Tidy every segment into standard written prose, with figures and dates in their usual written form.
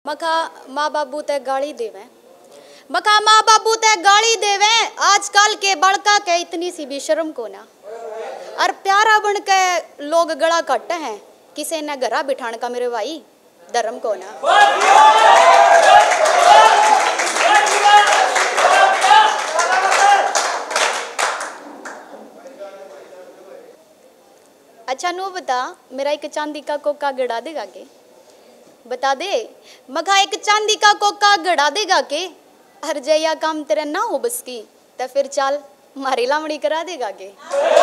मखा माँ बाबू ते गाली देवे, मखा माँ बाबू ते गाली देवे। आजकल के बड़का के इतनी सी भी शर्म को ना, और प्यारा बन के लोग गला काटते हैं। किसे ने घरा बिठाने का मेरे भाई धर्म को ना। अच्छा नो बता, मेरा एक चांदी का कोका गड़ा देगा के? बता दे, मखा एक चांदी का कोका गड़ा देगा के? हर जया काम तेरे ना हो बस की, तो फिर चल मारी लामड़ी करा देगा के?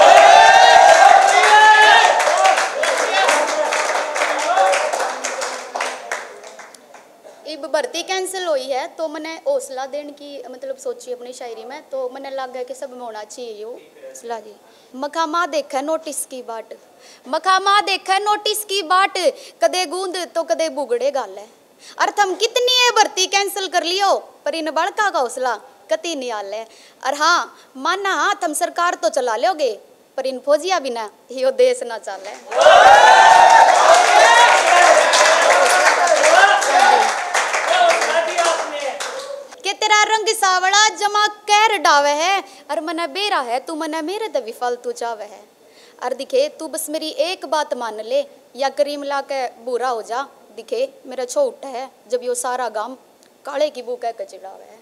इब भर्ती कैंसिल हुई है तो मैंने हौसला देने की मतलब सोची अपनी शायरी में, तो मैंने लग गया कि सब में होना चाहिए यो हौसला जी। मखा माँ देखा नोटिस की बाट, मखा माँ देखा नोटिस की बाट, कदे गूंद तो कदे बुगड़े गाल है। और थम कितनी है भर्ती कैंसिल कर लियो, पर इन बड़का का हौसला कति नहीं आल है। और हाँ माना हाँ थम सरकार तो चला लोगे, पर इन फौजिया बिना यो देश ना चले। के तेरा रंग सावड़ा जमा कैर डावे है, और मना बेरा है तू मना मेरे तभी फालतू चावे है। और दिखे तू बस मेरी एक बात मान ले, या करीम ला के बुरा हो जा। दिखे मेरा छो उठा है जब यो सारा गांव काले की बू कह के चिढ़ावे है।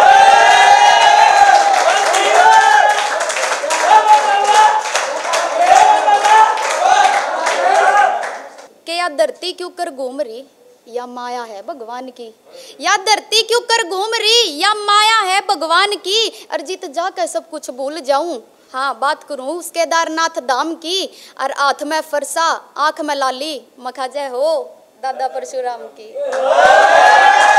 के या धरती क्यों कर घूम रही, या माया है भगवान की? या धरती क्यों कर घूम रही, या माया है भगवान की? और जीत जाकर सब कुछ भूल जाऊं, हाँ बात करूं उस केदारनाथ धाम की। और हाथ में फरसा आंख में लाली, मखा जय हो दादा परशुराम की।